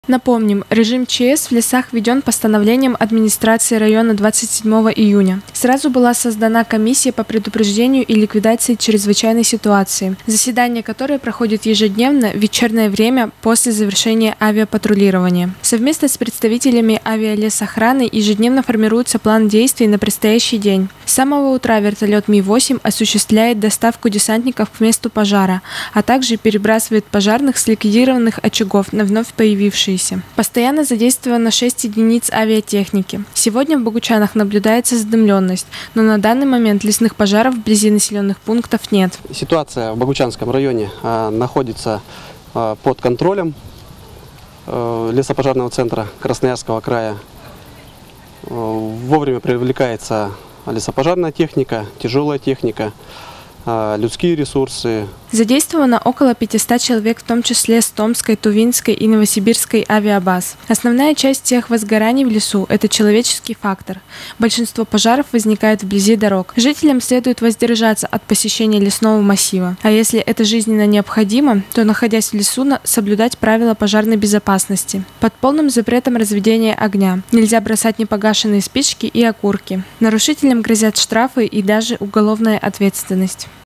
Напомним, режим ЧС в лесах введен постановлением администрации района 27 июня. Сразу была создана комиссия по предупреждению и ликвидации чрезвычайной ситуации, заседание которой проходит ежедневно в вечернее время после завершения авиапатрулирования. Совместно с представителями авиалесохраны ежедневно формируется план действий на предстоящий день. С самого утра вертолет Ми-8 осуществляет доставку десантников к месту пожара, а также перебрасывает пожарных с ликвидированных очагов на вновь появившиеся. Постоянно задействовано 6 единиц авиатехники. Сегодня в Богучанах наблюдается задымленность, но на данный момент лесных пожаров вблизи населенных пунктов нет. Ситуация в Богучанском районе находится под контролем лесопожарного центра Красноярского края. Вовремя привлекается лесопожарная техника, тяжелая техника, людские ресурсы. Задействовано около 500 человек, в том числе с Томской, Тувинской и Новосибирской авиабаз. Основная часть всех возгораний в лесу – это человеческий фактор. Большинство пожаров возникает вблизи дорог. Жителям следует воздержаться от посещения лесного массива. А если это жизненно необходимо, то, находясь в лесу, соблюдать правила пожарной безопасности. Под полным запретом разведения огня. Нельзя бросать непогашенные спички и окурки. Нарушителям грозят штрафы и даже уголовная ответственность.